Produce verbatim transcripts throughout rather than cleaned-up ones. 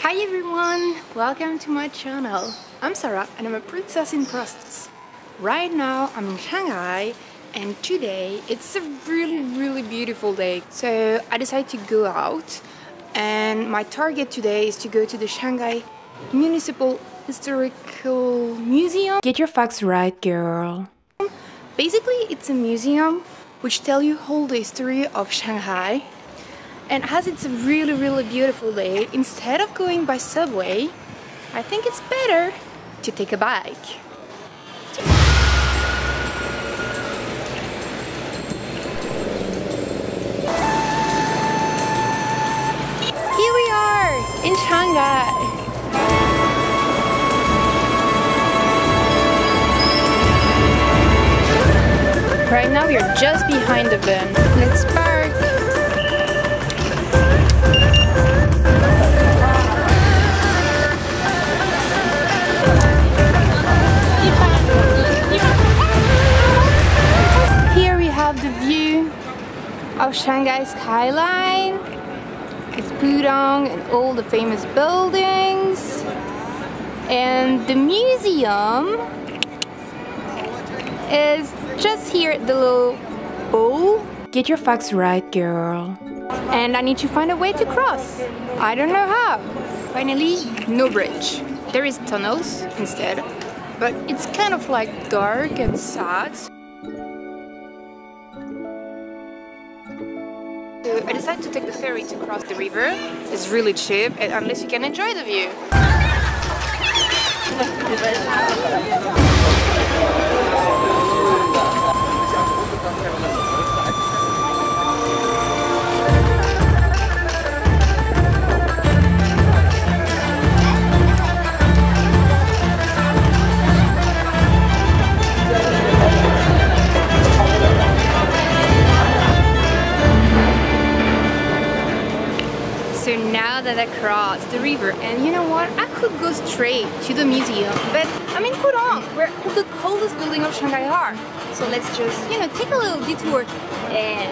Hi everyone! Welcome to my channel. I'm Sarah and I'm a princess in process. Right now I'm in Shanghai and today it's a really really beautiful day. So I decided to go out and my target today is to go to the Shanghai Municipal Historical Museum. Get your facts right, girl. Basically it's a museum which tells you all the history of Shanghai. And as it's a really really beautiful day, instead of going by subway, I think it's better to take a bike. Here we are in Shanghai. Right now we are just behind the van. Let's park. The view of Shanghai skyline, it's Pudong and all the famous buildings, and the museum is just here at the little bowl. Get your facts right, girl. And I need to find a way to cross. I don't know how. Finally, no bridge. There is tunnels instead, but it's kind of like dark and sad. So I decided to take the ferry to cross the river. It's really cheap, and unless you can enjoy the view. So now that I crossed the river, and you know what, I could go straight to the museum, but I'm in Pudong, where the coldest building of Shanghai are. So let's just, you know, take a little detour and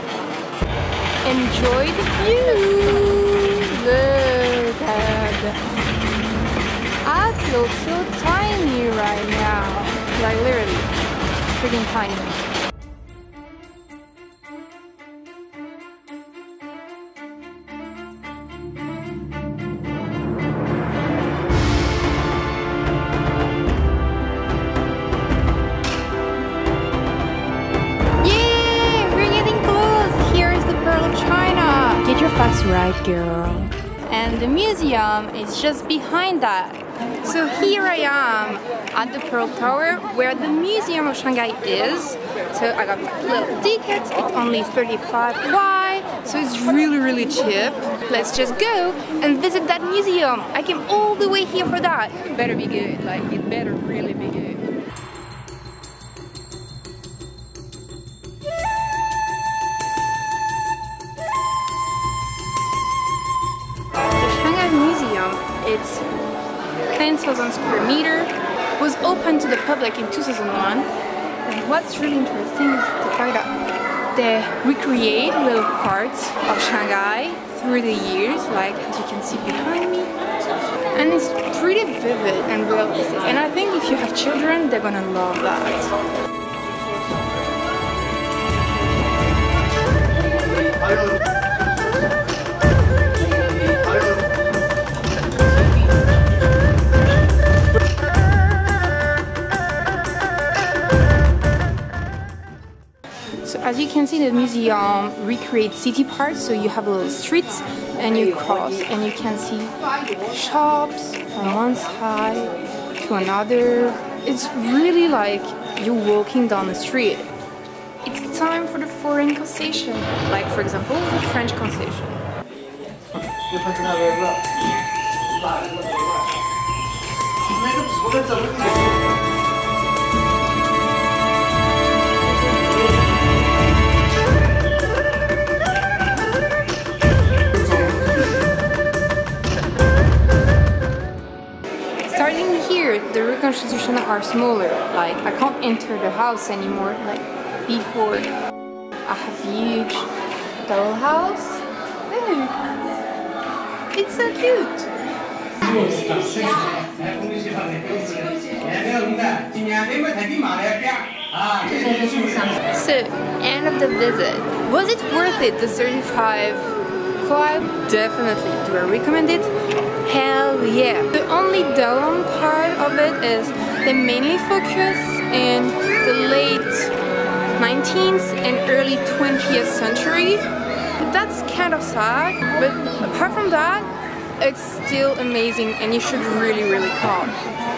enjoy the view. Look at that. I feel so tiny right now, like literally freaking tiny. Get your facts right, girl. And the museum is just behind that. So here I am at the Pearl Tower where the Museum of Shanghai is. So I got my little ticket, it's only thirty-five kwai, so it's really really cheap. Let's just go and visit that museum. I came all the way here for that. It better be good, like it better really be good. Museum, it's ten thousand square meter, was open to the public in two thousand one, and what's really interesting is the fact that they recreate little parts of Shanghai through the years, like as you can see behind me, and it's pretty vivid and realistic, and I think if you have children they're gonna love that. So as you can see, the museum recreates city parts, so you have a little streets and you cross and you can see shops from one side to another. It's really like you're walking down the street. It's time for the foreign concession, like for example the French concession. Starting here, the reconstitutions are smaller, like I can't enter the house anymore like before. I have a huge dollhouse. Look, it's so cute. So, end of the visit. Was it worth it, the thirty-five club? Definitely. Do I recommend it? Hell yeah. The only down part of it is they mainly focus in the late nineteenth and early twentieth century. That's kind of sad, but apart from that, it's still amazing and you should really, really come.